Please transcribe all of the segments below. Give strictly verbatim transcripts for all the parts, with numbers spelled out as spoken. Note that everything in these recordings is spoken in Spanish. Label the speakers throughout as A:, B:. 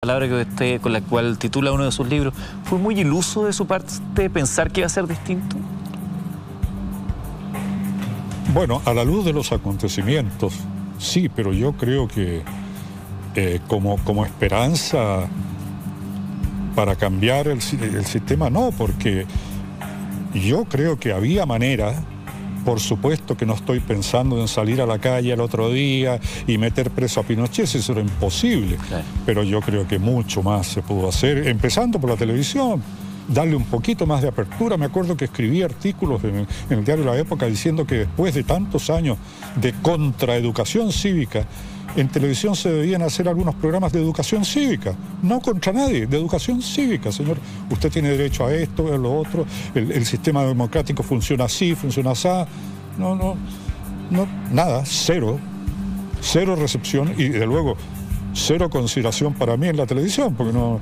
A: palabra que usted, con la cual titula uno de sus libros, ¿fue muy iluso de su parte pensar que iba a ser distinto?
B: Bueno, a la luz de los acontecimientos, sí, pero yo creo que eh, como, como esperanza para cambiar el, el sistema, no, porque yo creo que había manera. Por supuesto que no estoy pensando en salir a la calle al otro día y meter preso a Pinochet, eso era imposible. Claro. Pero yo creo que mucho más se pudo hacer, empezando por la televisión, darle un poquito más de apertura. Me acuerdo que escribí artículos en el, en el diario La Época diciendo que después de tantos años de contraeducación cívica, en televisión se debían hacer algunos programas de educación cívica, no contra nadie, de educación cívica, señor. Usted tiene derecho a esto, a lo otro, el, el sistema democrático funciona así, funciona así. No, no, no, nada, cero, cero recepción y, de luego, cero consideración para mí en la televisión, porque no...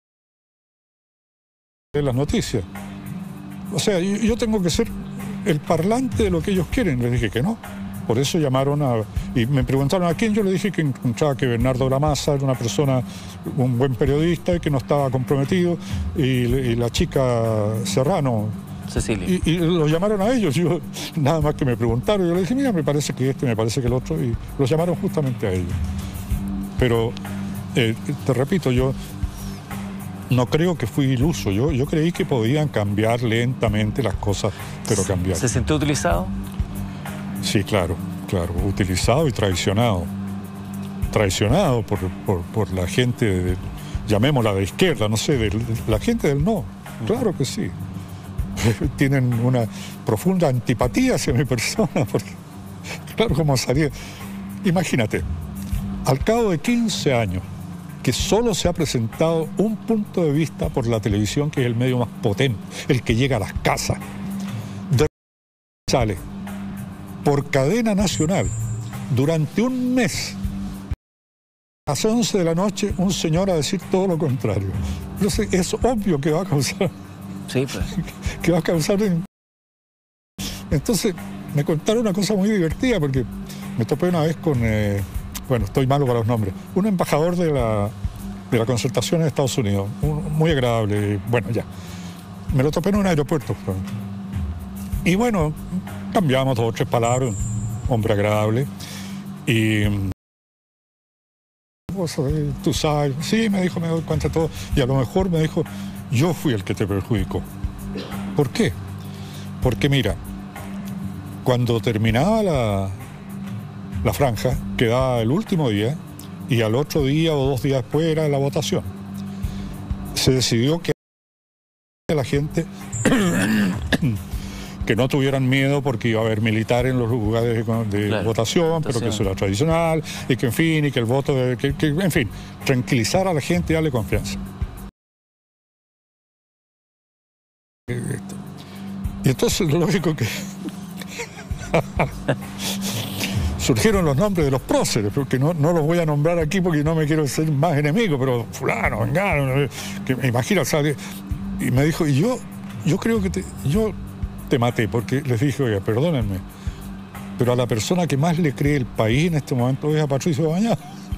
B: en las noticias. O sea, yo, yo tengo que ser el parlante de lo que ellos quieren. Les dije que no. Por eso llamaron a... y me preguntaron a quién. Yo le dije que encontraba que Bernardo Lamazza era una persona, un buen periodista y que no estaba comprometido. Y, y la chica Serrano...
A: Cecilia.
B: Y, y lo llamaron a ellos. Yo, nada más que me preguntaron. Yo le dije, mira, me parece que este, me parece que el otro. Y los llamaron justamente a ellos. Pero, eh, te repito, yo... no creo que fui iluso. Yo, yo creí que podían cambiar lentamente las cosas, pero cambiar.
A: ¿Se sintió utilizado?
B: Sí, claro, claro. Utilizado y traicionado. Traicionado por, por, por la gente, de, llamémosla de izquierda, no sé, de, de la gente del no. Claro que sí. Tienen una profunda antipatía hacia mi persona, porque, claro, como salía. Imagínate, al cabo de quince años, que solo se ha presentado un punto de vista por la televisión, que es el medio más potente, el que llega a las casas. De sale por cadena nacional durante un mes, a las once de la noche, un señor a decir todo lo contrario. Entonces es obvio que va a causar...
A: Sí, pues.
B: que va a causar... Entonces me contaron una cosa muy divertida, porque me topé una vez con... Eh, bueno, estoy malo para los nombres, un embajador de la, de la Concertación en Estados Unidos, un, muy agradable, bueno, ya. Me lo topé en un aeropuerto. Y bueno, cambiamos dos o tres palabras, hombre agradable. Y... tú sabes, sí, me dijo, me doy cuenta de todo. Y a lo mejor me dijo, yo fui el que te perjudicó. ¿Por qué? Porque mira, cuando terminaba la... la franja, quedaba el último día y al otro día o dos días después era la votación. Se decidió que la gente que no tuvieran miedo porque iba a haber militares en los lugares de, de claro, votación, pero que eso era tradicional y que en fin, y que el voto, de, que, que, en fin, tranquilizar a la gente y darle confianza. Y entonces lo lógico que... surgieron los nombres de los próceres, porque no, no los voy a nombrar aquí porque no me quiero ser más enemigo, pero fulano, vengano, que me imagino, ¿sabes? Y me dijo, y yo, yo creo que te, yo te maté, porque les dije, oiga, perdónenme, pero a la persona que más le cree el país en este momento es a Patricio Bañado.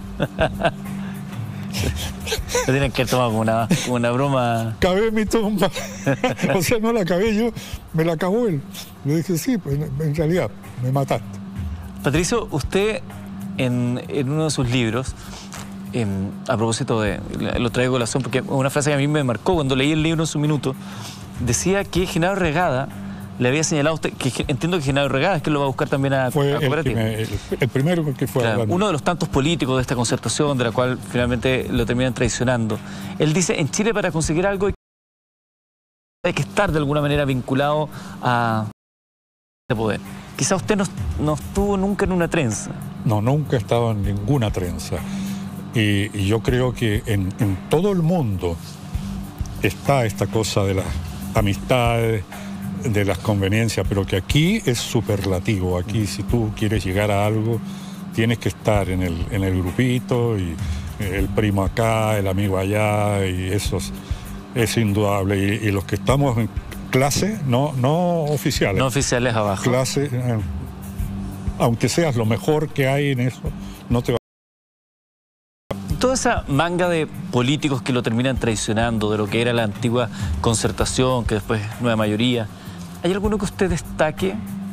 A: Lo tienen que tomar como una, como una broma.
B: Cavé mi tumba. O sea, no la cavé yo, me la cavó él. Le dije, sí, pues en realidad, me mataste.
A: Patricio, usted en, en uno de sus libros, eh, a propósito de, lo traigo a colación porque una frase que a mí me marcó cuando leí el libro en su minuto, decía que Genaro Regada le había señalado a usted, que entiendo que Genaro Regada es que lo va a buscar también a,
B: fue
A: a Cooperativa.
B: El, el, el primero que fue
A: claro, uno de los tantos políticos de esta concertación, de la cual finalmente lo terminan traicionando. Él dice, en Chile para conseguir algo hay que estar de alguna manera vinculado a de poder. Quizá usted no, no estuvo nunca en una trenza.
B: No, nunca he estado en ninguna trenza. Y, y yo creo que en, en todo el mundo está esta cosa de las amistades, de las conveniencias, pero que aquí es superlativo. Aquí, si tú quieres llegar a algo, tienes que estar en el, en el grupito, y el primo acá, el amigo allá, y eso es, es indudable. Y, y los que estamos en clase, no, no oficiales.
A: No oficiales abajo.
B: Clase, eh, aunque seas lo mejor que hay en eso, no te va.
A: Toda esa manga de políticos que lo terminan traicionando, de lo que era la antigua Concertación, que después Nueva Mayoría, ¿hay alguno que usted destaque?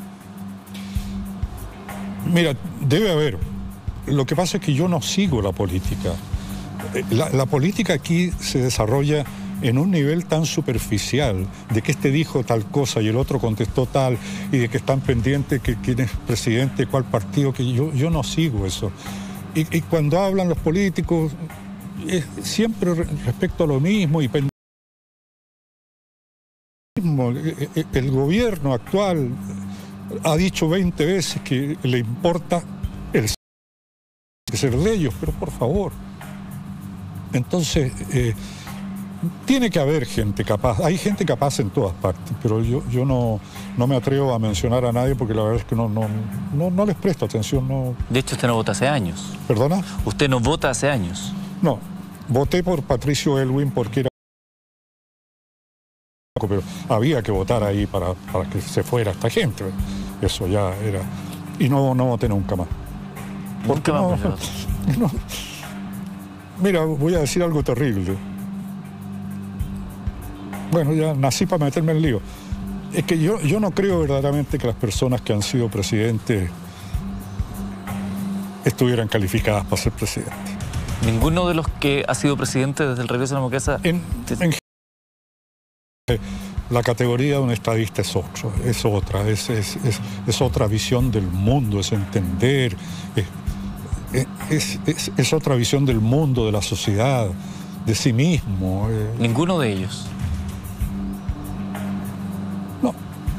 B: Mira, debe haber. Lo que pasa es que yo no sigo la política. La, la política aquí se desarrolla en un nivel tan superficial de que este dijo tal cosa y el otro contestó tal, y de que están pendientes que quién es presidente, cuál partido, que yo, yo no sigo eso. Y, y cuando hablan los políticos, es siempre respecto a lo mismo y pendiente. El, el gobierno actual ha dicho veinte veces que le importa el ser de ellos, pero por favor. Entonces, eh, tiene que haber gente capaz. Hay gente capaz en todas partes, pero yo, yo no, no me atrevo a mencionar a nadie porque la verdad es que no, no, no, no les presto atención. No.
A: De hecho, usted no vota hace años.
B: ¿Perdona?
A: Usted no vota hace años.
B: No, voté por Patricio Aylwin porque era... pero había que votar ahí para, para que se fuera esta gente. Eso ya era... Y no, no voté nunca más.
A: Nunca más.
B: No, no. Mira, voy a decir algo terrible. Bueno, ya nací para meterme en lío. Es que yo, yo no creo verdaderamente que las personas que han sido presidentes estuvieran calificadas para ser presidente.
A: ¿Ninguno de los que ha sido presidente desde el regreso a la democracia?
B: En, en, la categoría de un estadista es otro, es otra, es, es, es, es otra visión del mundo, es entender, es, es, es, es otra visión del mundo, de la sociedad, de sí mismo.
A: ¿Ninguno de ellos?
B: No.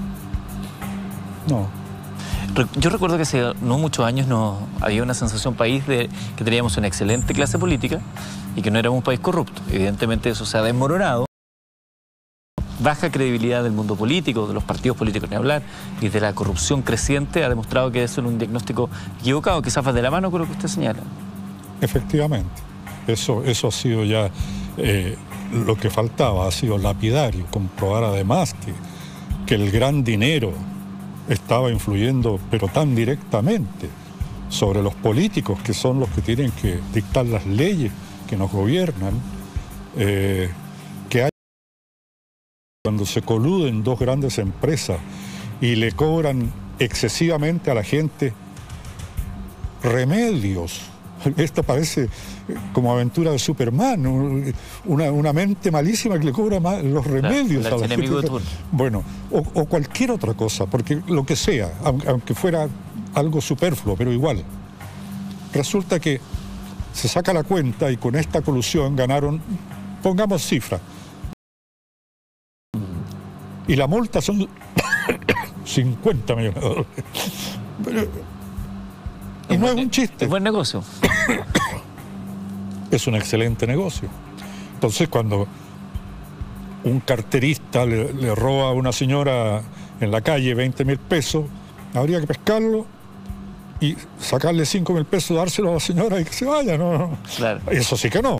B: No.
A: Yo recuerdo que hace no muchos años no, había una sensación país de que teníamos una excelente clase política y que no éramos un país corrupto. Evidentemente eso se ha desmoronado. Baja credibilidad del mundo político, de los partidos políticos ni hablar, y de la corrupción creciente ha demostrado que eso es un diagnóstico equivocado, quizás va de la mano con lo que usted señala.
B: Efectivamente. Eso, eso ha sido ya eh, lo que faltaba, ha sido lapidario, comprobar además que, que el gran dinero estaba influyendo, pero tan directamente, sobre los políticos, que son los que tienen que dictar las leyes que nos gobiernan, eh, que hay cuando se coluden dos grandes empresas y le cobran excesivamente a la gente remedios. Esto parece como aventura de Superman, una, una mente malísima que le cobra los remedios
A: claro,
B: a la gente. Bueno, o, o cualquier otra cosa, porque lo que sea, aunque fuera algo superfluo, pero igual. Resulta que se saca la cuenta y con esta colusión ganaron, pongamos cifras, y la multa son cincuenta millones de dólares. Pero, y no es un chiste.
A: Es buen negocio.
B: Es un excelente negocio. Entonces, cuando un carterista le, le roba a una señora en la calle veinte mil pesos, habría que pescarlo y sacarle cinco mil pesos, dárselo a la señora y que se vaya. No, no.
A: Claro.
B: Eso sí que no.